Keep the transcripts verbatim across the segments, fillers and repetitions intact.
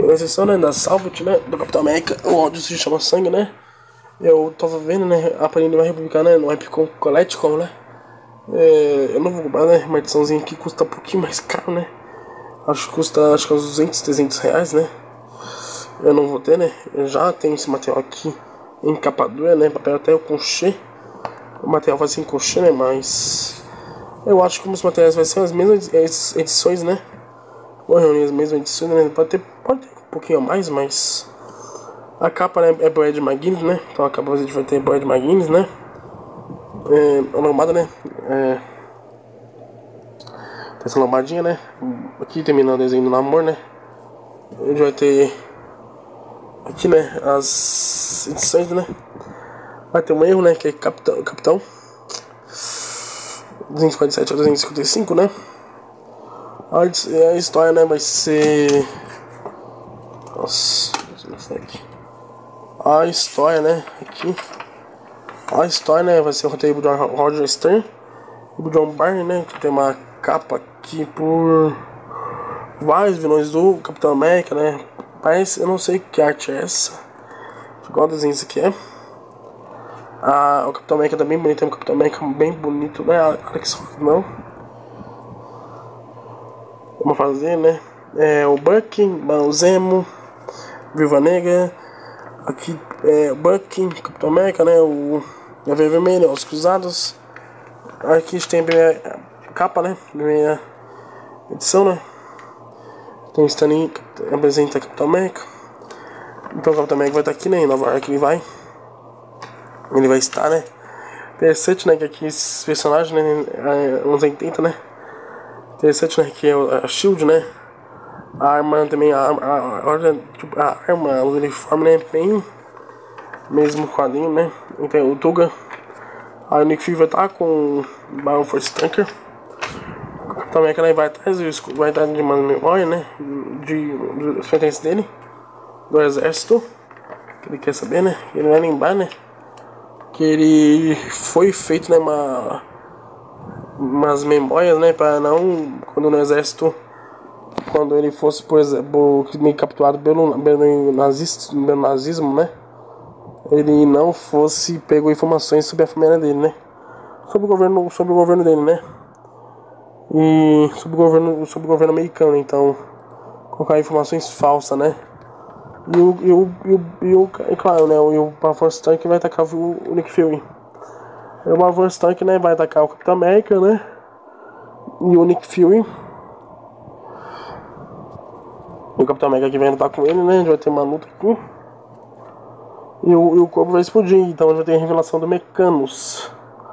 exceção, né, da Salvat, né, do Capitão América, o áudio se chama Sangue, né. Eu tava vendo, né, a Panini vai republicar, né, no Epicon Collecticon, né. É, eu não vou comprar, né, uma ediçãozinha que custa um pouquinho mais caro, né. Acho que custa, acho que uns duzentos, trezentos reais, né. Eu não vou ter, né, eu já tenho esse material aqui em capa dura, né, papel até o conchê. O material vai ser em conchê, né, mas eu acho que os materiais vai ser as mesmas edições, né. Vou reunir as mesmas edições, né, pode ter, pode ter um pouquinho a mais, mas a capa, né, é Brad McGuinness, né, então a capa a gente vai ter Brad McGuinness, né. É, a lombada, né, é, tem essa lombadinha, né, aqui terminando o desenho do namoro, né, a gente vai ter aqui, né, as edições, né, vai ter um erro, né, que é Capitão, Capitão duzentos e quarenta e sete a duzentos e cinquenta e cinco, né, a história, né, vai ser, nossa, aqui. A história, né, aqui, a história, né, vai ser o roteiro do Roger Stern e do John Byrne, né, que tem uma capa aqui por vários vilões do Capitão América, né, parece, eu não sei que arte é essa, igual desenho isso aqui é. Ah, o Capitão América tá bem bonito, é um Capitão América bem bonito, né, Alex Rock não. Vamos fazer, né, é, o Bucky, o Zemo, Viúva Negra, aqui é o Bucky, Capitão América, né, o Navio Vermelho, os Cruzados. Aqui a gente tem a primeira capa, né, primeira edição, né, tem o Stanley que apresenta Capitão América. Então o Capitão América vai estar aqui, né, em Nova York ele vai, ele vai estar, né, interessante, né, que aqui esses personagens, né, anos oitenta, né, interessante, né, que é a Shield, né, a arma também, a arma, a, a, tipo, a arma, o uniforme, né, bem mesmo quadrinho, né, então o Tuga, a Nick Fury vai estar com o Baron Force Tanker, o Capitão América, né, vai atrás, vai estar de uma memória, né, de, dos pertences dele, do exército, que ele quer saber, né, ele vai lembrar, né, que ele foi feito, né, uma, umas memórias, né, para não, quando no exército, quando ele fosse, por exemplo, meio capturado pelo, pelo, nazista, pelo nazismo, né, ele não fosse pegou informações sobre a família dele, né, sobre o governo, sobre o governo dele, né, e sobre o governo, sobre o governo americano, então colocar informações falsas, né, e o, e o, e o, e o e claro, né, o, o Baron Force Tank vai atacar o, o Nick Fury, e o Baron Force Tank, né, vai atacar o Capitão América, né, e o Nick Fury. E o Capitão América aqui vai lutar com ele, né? A gente vai ter uma luta aqui. E o, e o corpo vai explodir. Então a gente vai ter a revelação do Mecanos.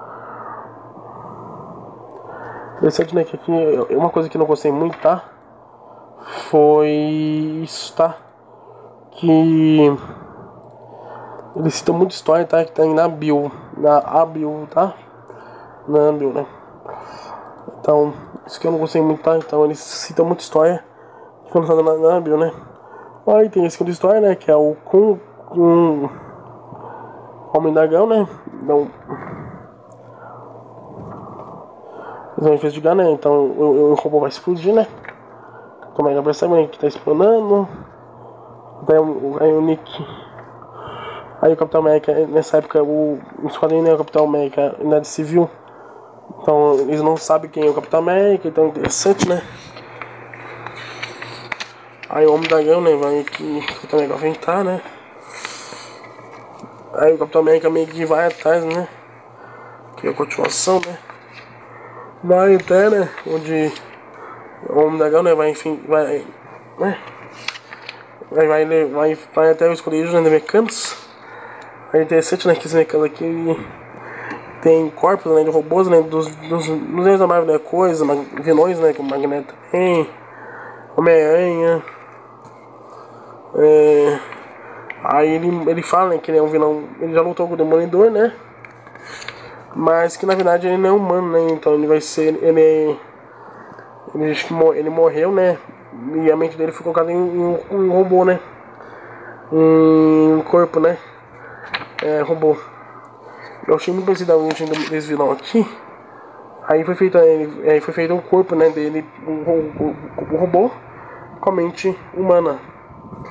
Interessante, né? Que aqui uma coisa que eu não gostei muito, tá? Foi isso, tá? Que eles citam muita história, tá? Que tá na bio. Na A-bio, tá? Na bio, né? Então, isso que eu não gostei muito, tá? Então eles citam muita história. Foi lançado na, na bio, né? Aí tem esse segunda história, né? Que é o com, com Homem Dragão, né? Então, eles vão investigar, né? Então o, o, o robô vai explodir, né? Como é que percebe, né? Que tá explorando. Daí o, aí o Nick. Aí o Capitão América, nessa época, o, o esquadrinho, né? O Capitão América ainda de civil. Então eles não sabem quem é o Capitão América, então é interessante, né? Aí o Homem Dragão, né, vai aqui, o Capitão América vai entrar, né. Aí o Capitão América meio que vai atrás, né. Que é a continuação, né. Vai até, né, onde o Homem Dragão, né, vai, enfim, vai, né. Vai, vai, vai, vai até o esconderijo, né, de Mecanos. Aí é interessante, né, que esse Mecanos aqui tem corpos, né, de robôs, né, dos, dos, dos da Marvel, né, coisas, vilões, né, como Magneto também, Homem-Aranha. É, aí ele, ele fala, né, que ele é um vilão, ele já lutou com o Demolidor, né, mas que na verdade ele não é humano, né, então ele vai ser, ele ele, ele morreu, né, e a mente dele foi colocada em, em um robô, né, em um corpo, né, é, robô. Eu achei muito parecido a origem desse vilão aqui. Aí foi feito, aí foi feito um corpo, né, dele, um, um, um robô com a mente humana.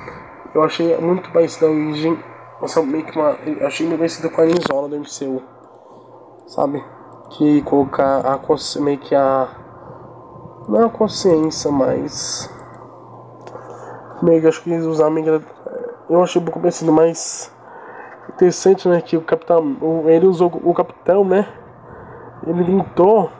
Eu achei muito parecido a origem. Nossa, meio que uma. Eu achei meio parecido com a Inzola do M C U. Sabe? Que colocar a consciência, meio que a. Não a consciência, mas. Meio que acho que eles usaram meio que. Eu achei um pouco parecido, mas. Interessante, né? Que o capitão. Ele usou o capitão, né? Ele tentou.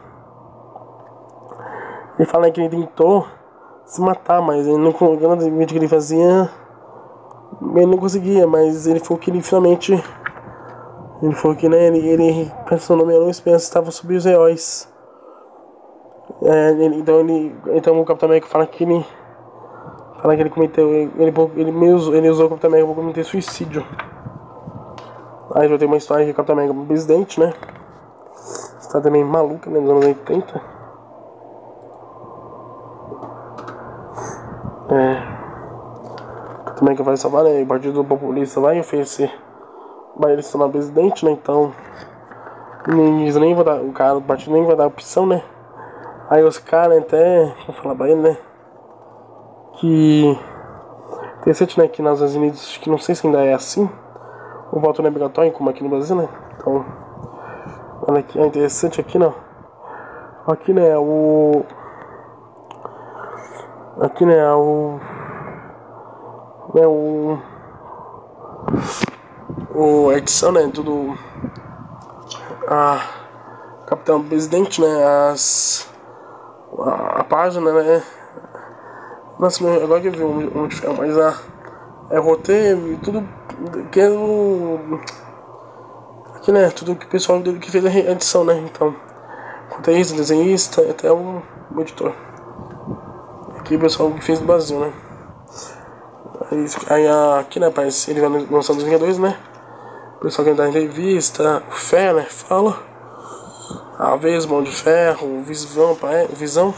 Ele fala que ele tentou se matar, mas ele não, cada vídeo que ele fazia, ele não conseguia, mas ele falou que ele finalmente, ele falou que, né, ele, ele pensou no Homem-Aranha e estava sobre os heróis. É, ele, então ele, então o Capitão América fala que ele, fala que ele cometeu, ele, ele, ele, mesmo, ele usou o Capitão América para cometer suicídio. Aí vai ter uma história que o Capitão América é um presidente, né? Está também maluca, né, nos anos oitenta. É. Também que vai salvar, né? O Partido Populista vai oferecer vai ele se tornar presidente, né? Então eles nem vão dar, o cara do partido nem vai dar opção, né? Aí os caras até vou falar pra ele, né? Que interessante, né? Que nos Estados Unidos, que não sei se ainda é assim, o voto não é obrigatório como aqui no Brasil, né? Então olha aqui, é interessante aqui, não. Aqui, né? O aqui, né? O né, o, o a edição, né, tudo a Capitão Presidente, né, as a, a página, né, nossa, agora que eu vi um, um filme, mas a é roteiro e tudo que é o aqui, né, tudo que o pessoal que fez a edição, né, então roteirista, desenhista, até o, o editor aqui o pessoal que fez do Brasil, né. Aí aqui, né, aparece, ele vai lançando os Vingadores, né? O pessoal que dá entrevista, o Fé, né, fala. A vez, Mão de Ferro, Visão, Visão.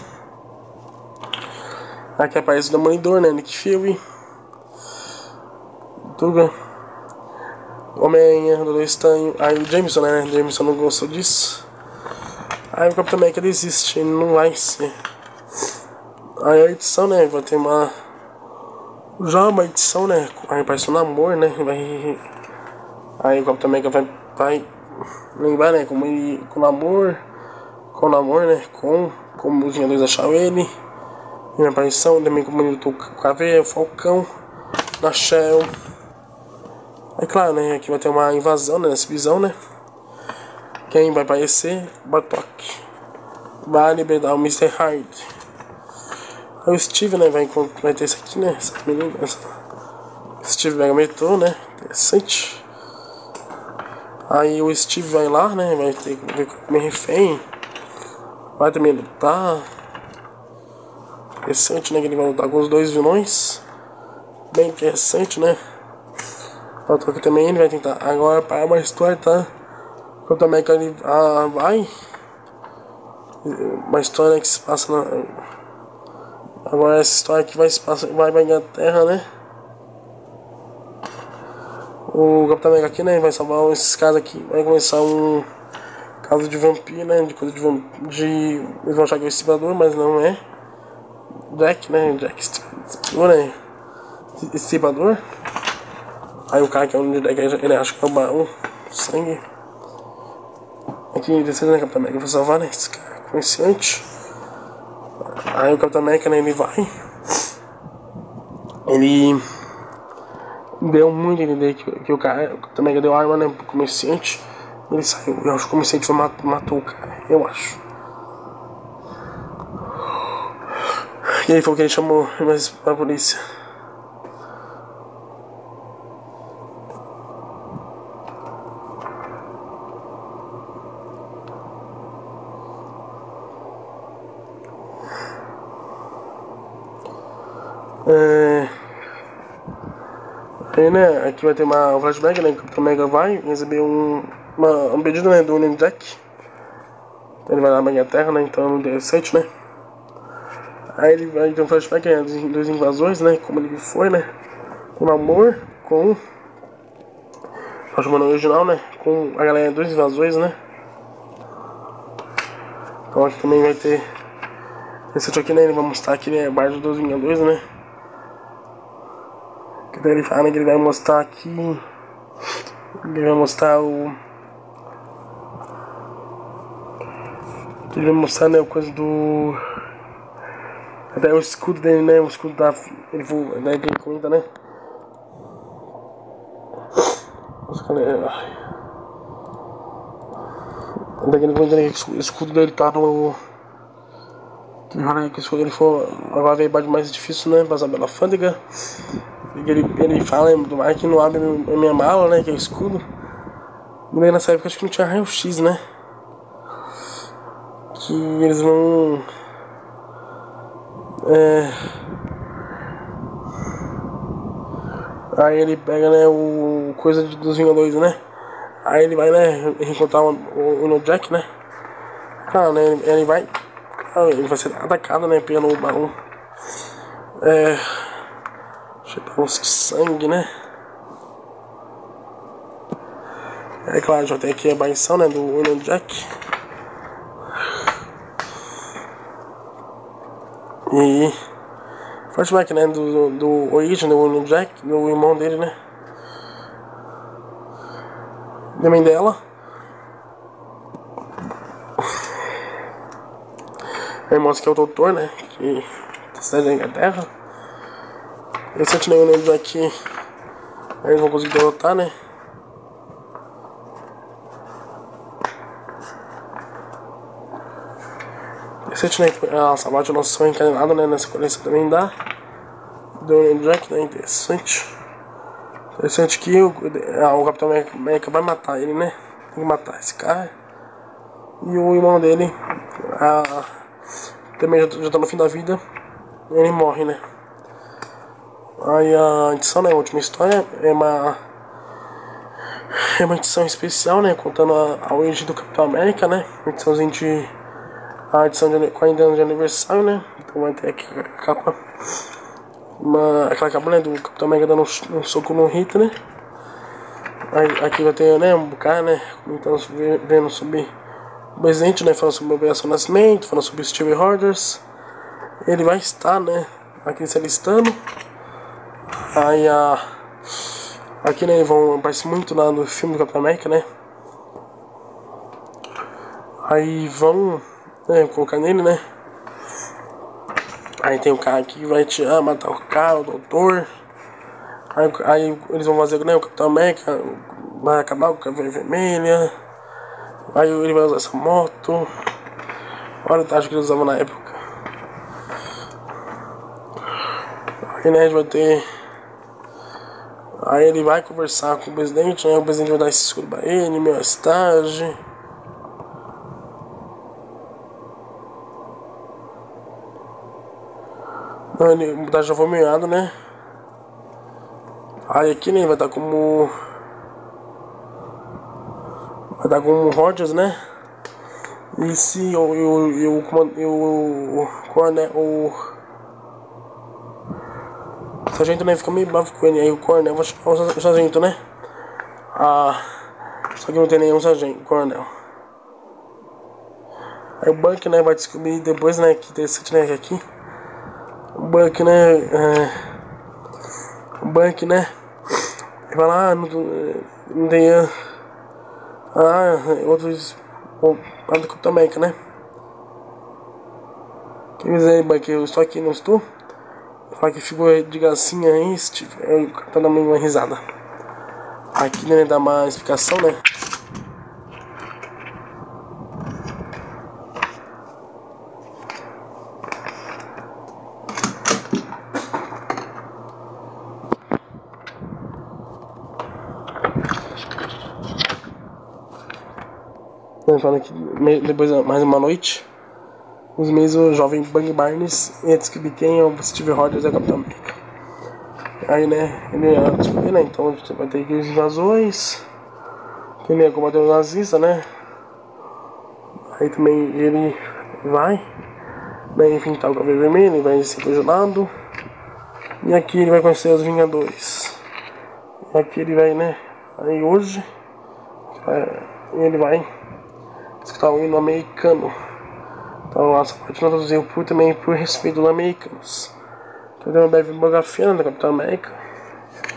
Aqui aparece o Demolidor, né, Nick Fury. Tuga. Homem-Aranha, Doutor Estranho. Aí o Jameson, né, Jameson não gostou disso. Aí o Capitão América desiste, ele não vai ser. Aí a edição, né, vai ter uma... Já uma edição, né? Aí aparece o namoro, né? Vai... Aí o Capitão América vai, vai lembrar, né? Como ele. Com o namoro. Com o namoro, né? Com. Como os Vingadores acharam ele. E a aparição também como ele lutou com o Caveira, o Falcão. Da Shell. Aí claro, né? Aqui vai ter uma invasão, né? Nessa visão, né? Quem vai aparecer? Bartok. Vai libertar o mister Hyde. Aí o Steve, né, vai, vai ter isso aqui, né, essa menina, essa... Steve pega metrô, né, interessante. Aí o Steve vai lá, né, vai ter que ver como é refém. Vai também lutar. Interessante, né, que ele vai lutar com os dois vilões. Bem interessante, né. Faltou aqui também, ele vai tentar agora parar uma história, tá. Eu também que ele ah, vai. Uma história que se passa na... Agora essa história aqui vai se passar, vai pra Inglaterra, né? O Capitão América aqui, né? Vai salvar esses caras aqui. Vai começar um caso de vampiro, né? De coisa de vampiro. De... Eles vão achar que é o Estripador, mas não é. Jack, né? Jack Estripador, né? Estripador. Aí o cara que é o Jack, ele acha que é o Barão Sangue. Aqui, descendo, né? Capitão América vai salvar, né? Esse cara comerciante. Aí o Capitão América, né, ele vai. Ele deu muito a entender que, que o cara, o Capitão América deu arma, né, pro comerciante. Ele saiu. Eu acho que o comerciante foi, matou, matou o cara, eu acho. E ele falou que ele chamou mais a polícia. É... Aí, né, aqui vai ter uma, um flashback, né, que o Capitão América vai receber um, uma, um pedido, né, do Union Jack. Então ele vai lá na Inglaterra, né, então é muito interessante, né. Aí ele vai ter um flashback, né, dos, dos invasores, né, como ele foi, né, com o amor, com... Tá chamando original, né, com a galera dos invasores, né. Então aqui também vai ter... Esse aqui, né, ele vai mostrar aqui, né, a base dos Vingadores, né. Que daí ele fala que ele vai mostrar aqui. Ele vai mostrar o. Ele vai mostrar, né, o coisa do. Até o escudo dele, né? O escudo da. Ele voa, daí ele comenta, né? Daí ele comenta, né, que o escudo dele tá no. Que ele for. Agora veio bate mais difícil, né? Passar pela alfândega. Ele, ele fala do mar que não abre a minha mala, né? Que é o escudo. E nessa época acho que não tinha raio-x, né? Que eles não. É... Aí ele pega, né, o coisa dos Vingadores, né? Aí ele vai, né, encontrar o, o, o Jack, né? Cara, né, ele, ele vai. Ele vai ser atacado, né, pelo balão. É... Deixa eu pegar uns de sangue, né? É claro, já tem aqui a baição, né, do Union Jack. E flashback, né, do, do Origin, do Union Jack, do irmão dele, né? Também dela. A irmã que é o doutor, né? Que da cidade da Inglaterra. Esse é o Union Jack. Eles vão conseguir derrotar, né? Interessante, né? A Sabate noção encadenada, né? Nessa coleção também dá. Do Union Jack, né? Interessante. Interessante que o, ah, o Capitão América vai matar ele, né? Tem que matar esse cara. E o irmão dele ah, também já, já tá no fim da vida. Ele morre, né? Aí a edição, né? A última história é uma. É uma edição especial, né? Contando a, a origem do Capitão América, né? Uma ediçãozinha de. A edição de quarenta anos de aniversário, né? Então vai ter aqui a capa. Uma, aquela capa, né, do Capitão América dando um, um soco no Hitler, né? Aí, aqui vai ter, né, um bocado, né? Então, vendo sobre o presidente, né? Falando sobre a Operação Nascimento, falando sobre Steve Rogers. Ele vai estar, né? Aqui se alistando. Aí a. Aqui, né? Vão aparecer muito lá no filme do Capitão América, né? Aí vão. É, colocar nele, né? Aí tem o cara que vai tirar, matar o cara, o doutor. Aí, aí eles vão fazer, né, o Capitão América vai acabar com a Caveira Vermelha. Aí ele vai usar essa moto. Olha o traje que ele usava na época. Aí, né, a gente vai ter. Aí ele vai conversar com o presidente, né? O presidente vai dar esse escudo pra ele, meu estágio. Ele tá já foi meado, né? Aí aqui, né, vai dar como. Vai dar como Rogers, né? E se o. E o. O. Coronel. O. O sargento, né? Fica meio bravo com ele. Aí o coronel vai chamar o sargento, né? Ah. Só que não tem nenhum sargento, coronel. Aí o Buck, né? Vai descobrir depois, né? Que interessante, né? Que aqui. O Buck, né? É, o Buck, né? Ele fala, ah, não, não tem. Ah, outros. Lá do Capitão América, né? Quer dizer, Buck, eu estou aqui, não estou? Fala que ficou de gracinha aí, Steve. Aí o Capitão dá uma risada. Aqui, né? Dá uma explicação, né? Falando que depois mais uma noite, os meses o jovem Bang Barnes ia descobrir quem é o Steve Rogers e o Capitão América. Aí, né, ele ia descobrir, né, então você vai ter aqueles invasores, que ele ia combater os nazistas, né. Aí também ele vai, né, enfrentar o Caveira Vermelha, ele vai ser apaixonado. E aqui ele vai conhecer os Vingadores. E aqui ele vai, né, aí hoje, é, ele vai escutar o hino americano. Então essa parte não traduziu por também por respeito dos americanos. Então tem uma breve biografia, né, da Capitão América.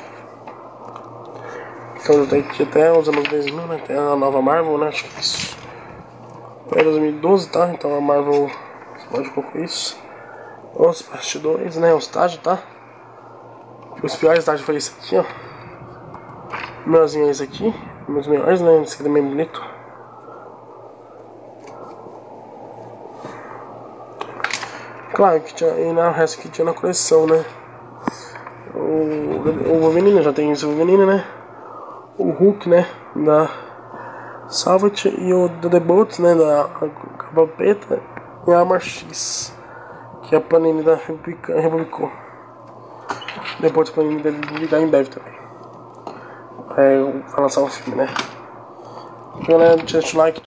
Então eu tenho aqui até os anos dois mil, né? Tem a nova Marvel, né? Acho que é isso. É dois mil e doze, tá? Então a Marvel, você pode colocar isso. Os bastidores, né? Os estágios, tá? Os piores estágios foi esse aqui, ó. O melhorzinho é esse aqui. Meus melhores, né? Esse aqui também é bonito. Claro que tinha, e na, o resto que tinha na coleção, né? O, o Wolverine já tem esse Wolverine, né? O Hulk, né? Da Salvat e o do The Bolt, né? Da Capa Preta e a Armor X, que é a Panini da Republicou. Depois a Panini deve dar em breve também. É, vai lançar um filme, né? Galera, deixa o like.